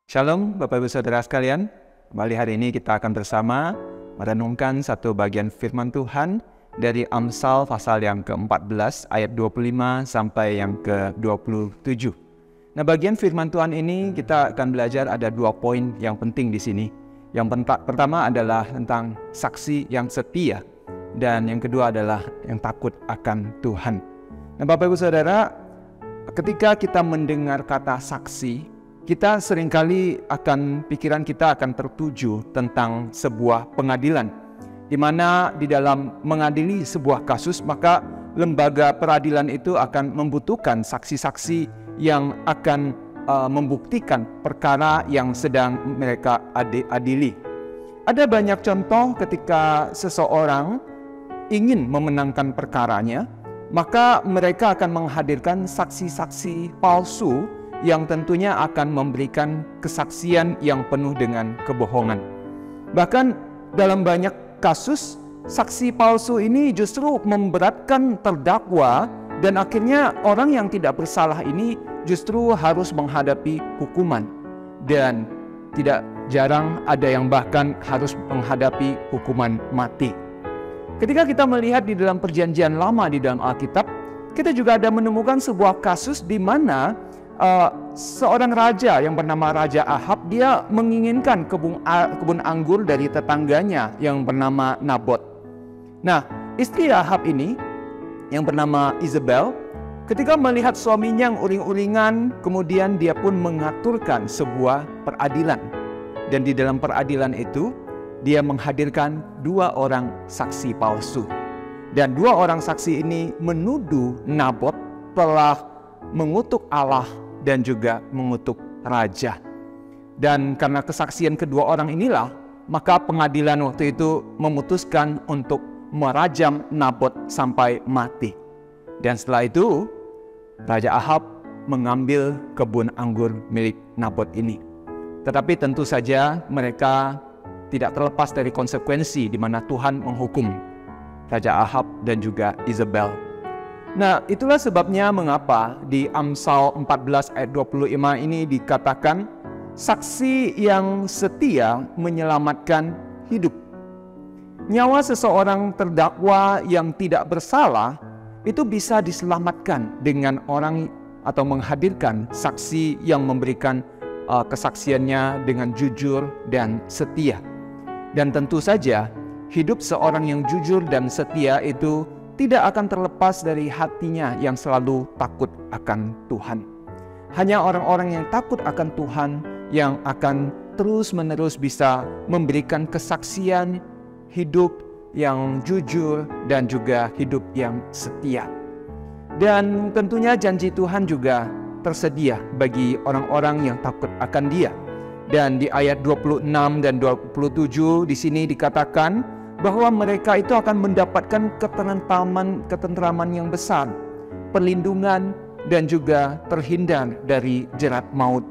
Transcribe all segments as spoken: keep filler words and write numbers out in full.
Shalom Bapak Ibu Saudara sekalian, kembali hari ini kita akan bersama merenungkan satu bagian firman Tuhan dari Amsal pasal yang ke empat belas ayat dua puluh lima sampai yang ke dua puluh tujuh. Nah, bagian firman Tuhan ini kita akan belajar ada dua poin yang penting di sini. Yang pertama adalah tentang saksi yang setia, dan yang kedua adalah yang takut akan Tuhan. Nah, Bapak Ibu Saudara, ketika kita mendengar kata saksi, kita seringkali akan, pikiran kita akan tertuju tentang sebuah pengadilan, di mana di dalam mengadili sebuah kasus, maka lembaga peradilan itu akan membutuhkan saksi-saksi yang akan uh, membuktikan perkara yang sedang mereka adili. Ada banyak contoh ketika seseorang ingin memenangkan perkaranya, maka mereka akan menghadirkan saksi-saksi palsu yang tentunya akan memberikan kesaksian yang penuh dengan kebohongan. Bahkan dalam banyak kasus, saksi palsu ini justru memberatkan terdakwa, dan akhirnya orang yang tidak bersalah ini justru harus menghadapi hukuman. Dan tidak jarang ada yang bahkan harus menghadapi hukuman mati. Ketika kita melihat di dalam perjanjian lama di dalam Alkitab, kita juga ada menemukan sebuah kasus di mana Uh, seorang raja yang bernama Raja Ahab, dia menginginkan kebun, kebun anggur dari tetangganya yang bernama Nabot. Nah, istri Ahab ini yang bernama Isabel, ketika melihat suaminya yang uring-uringan, kemudian dia pun mengaturkan sebuah peradilan. Dan di dalam peradilan itu, dia menghadirkan dua orang saksi palsu. Dan dua orang saksi ini menuduh Nabot telah mengutuk Allah dan juga mengutuk raja. Dan karena kesaksian kedua orang inilah, maka pengadilan waktu itu memutuskan untuk merajam Nabot sampai mati. Dan setelah itu, Raja Ahab mengambil kebun anggur milik Nabot ini. Tetapi tentu saja mereka tidak terlepas dari konsekuensi di mana Tuhan menghukum Raja Ahab dan juga Isabel. Nah, itulah sebabnya mengapa di Amsal empat belas ayat dua puluh lima ini dikatakan saksi yang setia menyelamatkan hidup. Nyawa seseorang terdakwa yang tidak bersalah itu bisa diselamatkan dengan orang atau menghadirkan saksi yang memberikan uh, kesaksiannya dengan jujur dan setia. Dan tentu saja hidup seorang yang jujur dan setia itu tidak akan terlepas dari hatinya yang selalu takut akan Tuhan. Hanya orang-orang yang takut akan Tuhan yang akan terus-menerus bisa memberikan kesaksian hidup yang jujur dan juga hidup yang setia. Dan tentunya janji Tuhan juga tersedia bagi orang-orang yang takut akan Dia. Dan di ayat dua puluh enam dan dua puluh tujuh di sini dikatakan bahwa mereka itu akan mendapatkan ketentraman, ketentraman yang besar, perlindungan, dan juga terhindar dari jerat maut.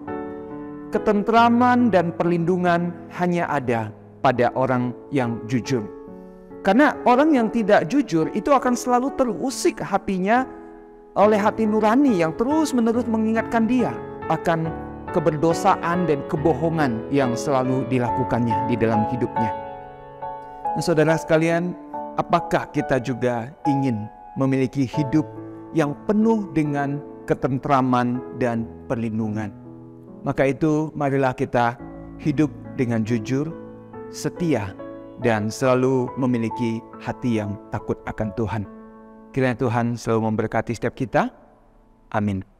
Ketentraman dan perlindungan hanya ada pada orang yang jujur. Karena orang yang tidak jujur itu akan selalu terusik hatinya oleh hati nurani yang terus-menerus mengingatkan dia akan keberdosaan dan kebohongan yang selalu dilakukannya di dalam hidupnya. Nah, saudara sekalian, apakah kita juga ingin memiliki hidup yang penuh dengan ketentraman dan perlindungan? Maka itu, marilah kita hidup dengan jujur, setia, dan selalu memiliki hati yang takut akan Tuhan. Kiranya Tuhan selalu memberkati setiap kita. Amin.